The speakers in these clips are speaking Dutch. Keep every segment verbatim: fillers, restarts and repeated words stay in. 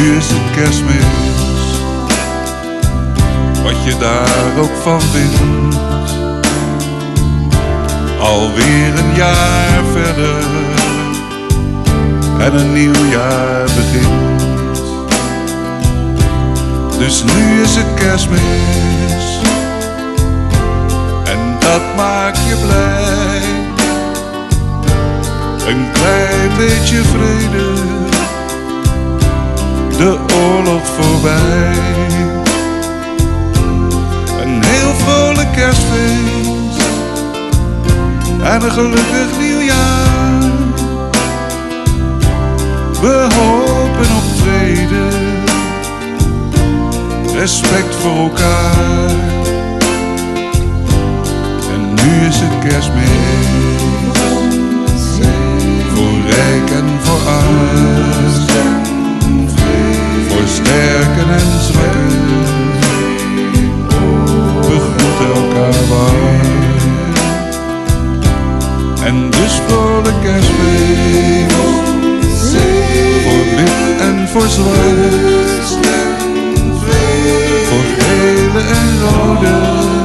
nu is het Kerstmis, wat je daar ook van vindt. Alweer een jaar verder en een nieuw jaar begint. Dus nu is het Kerstmis en dat maakt je blij. Een klein beetje vrede, de oorlog voorbij. Een heel vrolijk Kerstfeest en een gelukkig nieuwjaar. We hopen op vrede, respect voor elkaar. En nu is het Kerstmis, voor rijk en voor arm, voor sterken en zwakken. We groeten elkaar warm. En dus vrolijk Kerstfeest, voor wit en voor zwart, voor gele en rode,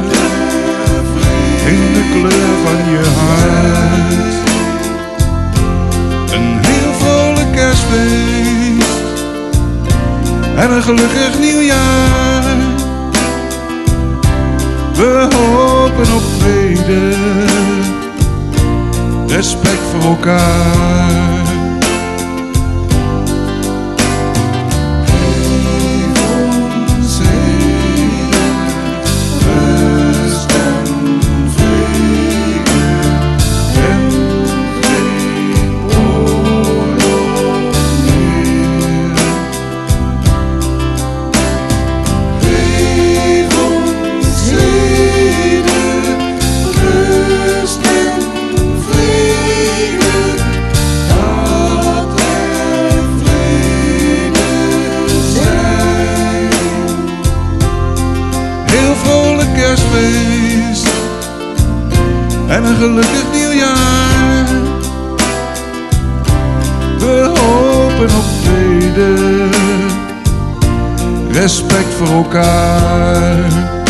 in de kleur van je hart. Een heel vrolijk Kerstfeest en een gelukkig nieuwjaar. We hopen op vrede, respect voor elkaar. Kerstfeest en een gelukkig nieuwjaar. We hopen op vrede, respect voor elkaar.